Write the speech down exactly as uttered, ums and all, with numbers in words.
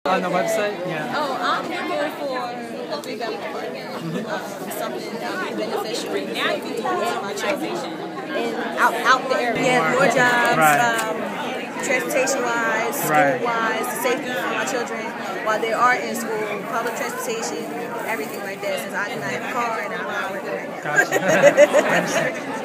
On the website? Yeah. Oh, I'm looking for a three-bedroom apartment. Mm-hmm. um, something that would be beneficial for me and my children. And out, out the area. Yeah, more jobs, right. um, transportation-wise, right. school-wise, the safety for my children while they are in school, public transportation, everything like that. Since I do not have a car and I'm not working right now. Gotcha.